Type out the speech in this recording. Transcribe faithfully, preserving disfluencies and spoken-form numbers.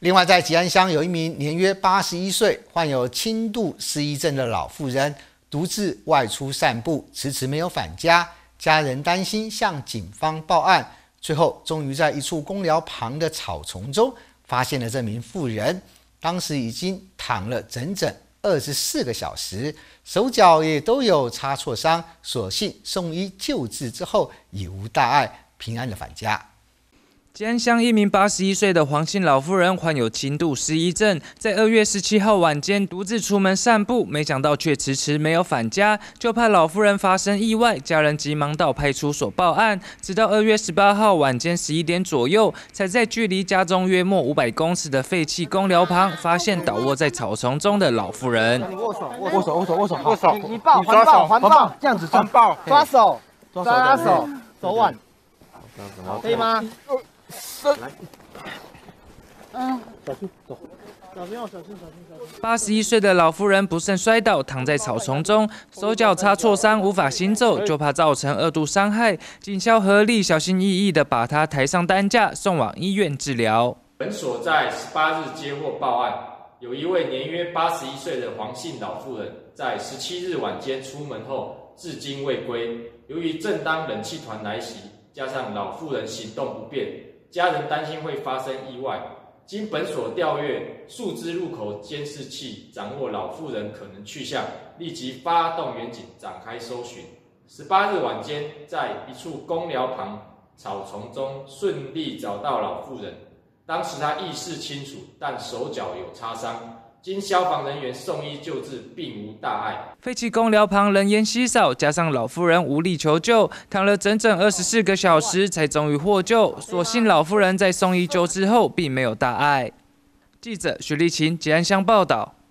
另外，在吉安乡有一名年约八十一岁、患有轻度失忆症的老妇人，独自外出散步，迟迟没有返家。家人担心，向警方报案，最后终于在一处公寮旁的草丛中发现了这名妇人。当时已经躺了整整二十四个小时，手脚也都有擦挫伤，所幸送医救治之后已无大碍，平安的返家。 吉安乡一名八十一岁的黄姓老妇人患有轻度失忆症，在二月十七号晚间独自出门散步，没想到却迟迟没有返家，就怕老妇人发生意外，家人急忙到派出所报案。直到二月十八号晚间十一点左右，才在距离家中约莫五百公尺的废弃公寮旁，发现倒卧在草丛中的老妇人。 握手，握手，握手，握手，握手， 握手， 你抱，环抱，环抱， 这样子环抱，抓手，抓手，手腕，可以吗？ 嗯，小心走，小心哦，小心，小心，小心。 八十一岁的老妇人不慎摔倒，躺在草丛中，手脚擦挫伤，无法行走，就怕造成二度伤害。警消合力，小心翼翼地把她抬上担架，送往医院治疗。 本所在十八日接获报案，有一位年约八十一岁的黄姓老妇人，在十七日晚间出门后，至今未归。由于正当冷气团来袭，加上老妇人行动不便，家人担心会发生意外，经本所调阅树枝入口监视器，掌握老妇人可能去向，立即发动员警展开搜寻。十八日晚间，在一处公寮旁草丛中顺利找到老妇人，当时她意识清楚，但手脚有擦伤。经消防人员送医救治，并无大碍。 废弃公寮旁人烟稀少，加上老妇人无力求救，躺了整整二十四个小时，才终于获救。所幸老妇人在送医救治后，并没有大碍。记者许立琴吉安乡报道。